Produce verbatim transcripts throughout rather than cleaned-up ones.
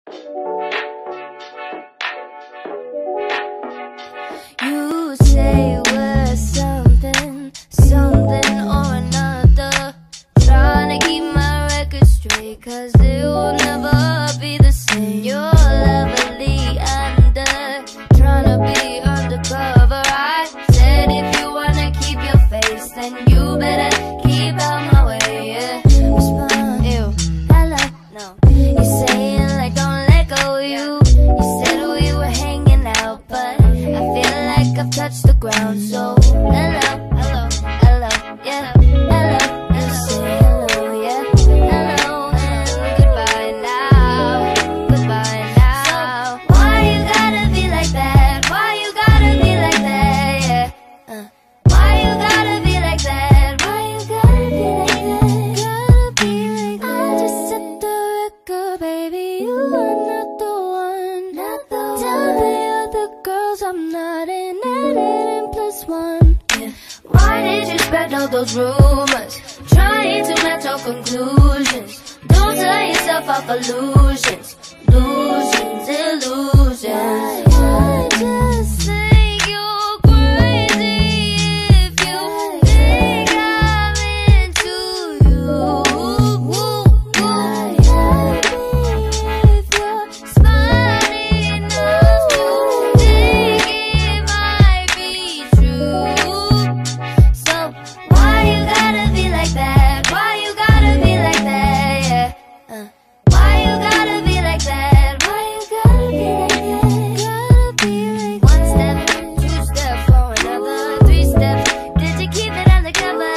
You say we're something, something or another. Trying to keep my record straight, cause it will never be the same. You're lovely under, trying to be undercover. I said if you wanna keep your face, then you better keep out my way, yeah. Respond, ew, hello, no. You're saying like don't let go, you. You said we were hanging out, but I feel like I've touched the ground, so hello, hello, hello, yeah, hello, and say hello, yeah, hello, and goodbye now, goodbye now. So why you gotta be like that? Why you gotta be like that? Yeah. Uh. Why you gotta be like that? Why you gotta be like that? Gotta be like that. I just set the record, baby. You are not the one, not the one. Tell the other girls I'm not in it, and plus one. Yeah. Why did you spread all those rumors, trying to match all conclusions? Don't tell yourself off illusions, illusions, illusions. I just think you're crazy if you think I'm into you. I'm happy if you're smart enough to think it might be true. So why you gotta be like that? Why you gotta be like that? Yeah. Uh. Why you gotta be like that? Why you gotta be like that? Gotta be like one step, two steps for another, three steps. Did you keep it undercover?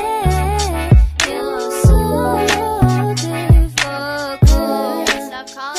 Yeah. You're so difficult. Stop calling.